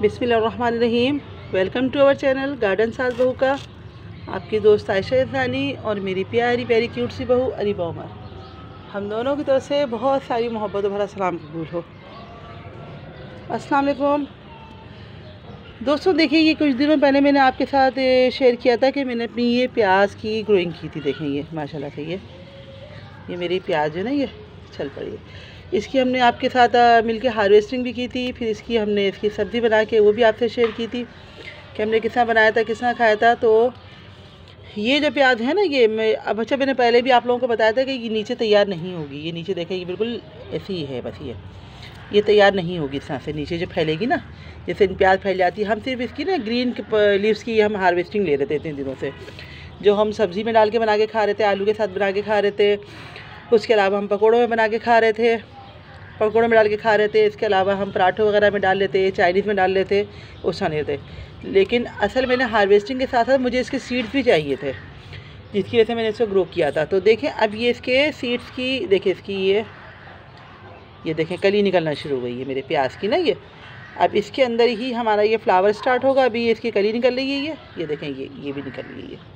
बिस्मिल्लाहिर्रहमानिर्रहीम। Welcome to our channel garden सास बहू का। आपकी दोस्त आयशा इरफानी और मेरी प्यारी प्यारी क्यूट सी बहू अरीबा उमर, हम दोनों की तरफ से बहुत सारी मोहब्बत भरा सलाम कबूल हो। अस्सलाम वालेकुम दोस्तों। देखिए, ये कुछ दिनों पहले मैंने आपके साथ शेयर किया था कि मैंने अपनी ये प्याज की ग्रोइंग की थी। देखें ये माशाल्लाह से ये मेरी प्याज है ना, ये चल पड़ी है। इसकी हमने आपके साथ मिलके हार्वेस्टिंग भी की थी। फिर इसकी सब्ज़ी बना के वो भी आपसे शेयर की थी कि हमने किस तरह बनाया था, किस तरह खाया था। तो ये जो प्याज है ना, ये मैंने पहले भी आप लोगों को बताया था कि ये नीचे तैयार नहीं होगी। ये नीचे देखें, ये बिल्कुल ऐसी ही है, बस ये तैयार नहीं होगी। इस तरह से नीचे जो फैलेगी ना, जैसे प्याज फैल जाती है। हम सिर्फ इसकी ना ग्रीन लीव्स की हम हार्वेस्टिंग ले रहे थे इतने दिनों से, जो हम सब्ज़ी में डाल के बना के खा रहे थे, आलू के साथ बना के खा रहे थे। उसके अलावा हम पकौड़ों में बना के खा रहे थे, पकौड़ों में डाल के खा रहे थे। इसके अलावा हम पराठों वगैरह में डाल लेते, चाइनीज़ में डाल लेते, उस नहीं थे। लेकिन असल मैंने हार्वेस्टिंग के साथ साथ मुझे इसके सीड्स भी चाहिए थे, जिसकी वजह से मैंने इसको ग्रो किया था। तो देखें, अब ये इसके सीड्स की देखिए, इसकी ये देखें कली निकलना शुरू हो गई है मेरे प्याज की ना। ये अब इसके अंदर ही हमारा ये फ्लावर स्टार्ट होगा। अभी ये इसकी कली निकल रही है, ये देखें, ये भी निकल रही है।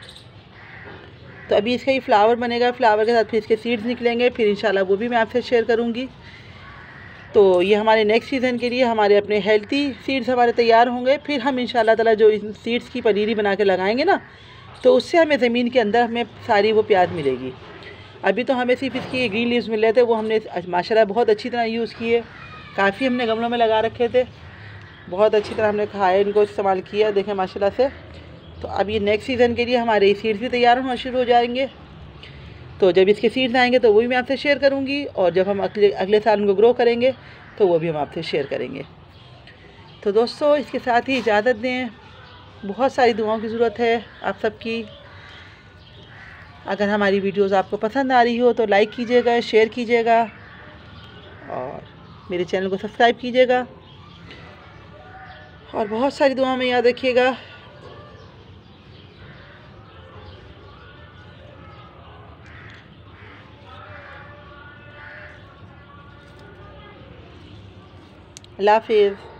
तो अभी इसका ये फ्लावर बनेगा, फ्लावर के साथ फिर इसके सीड्स निकलेंगे, फिर इंशाल्लाह वो भी मैं आपसे शेयर करूँगी। तो ये हमारे नेक्स्ट सीज़न के लिए हमारे अपने हेल्थी सीड्स हमारे तैयार होंगे। फिर हम इंशाल्लाह ताला जो इन सीड्स की पनीरी बना के लगाएंगे ना, तो उससे हमें ज़मीन के अंदर हमें सारी वो प्याज मिलेगी। अभी तो हमें सिर्फ इसकी ग्रीन लीव्स मिल रहे थे, वो हमने माशाल्लाह बहुत अच्छी तरह यूज़ किए। काफ़ी हमने गमलों में लगा रखे थे, बहुत अच्छी तरह हमने खाया, इनको इस्तेमाल किया, देखें माशाल्लाह से। तो अब ये नेक्स्ट सीज़न के लिए हमारे सीड्स भी तैयार होना शुरू हो जाएंगे। तो जब इसके सीड्स आएंगे तो वो भी मैं आपसे शेयर करूँगी, और जब हम अगले साल उनको ग्रो करेंगे तो वो भी हम आपसे शेयर करेंगे। तो दोस्तों, इसके साथ ही इजाज़त दें। बहुत सारी दुआओं की ज़रूरत है आप सबकी। अगर हमारी वीडियोस आपको पसंद आ रही हो तो लाइक कीजिएगा, शेयर कीजिएगा, और मेरे चैनल को सब्सक्राइब कीजिएगा, और बहुत सारी दुआओं में याद रखिएगा। अल्लाह हाफ़िज़।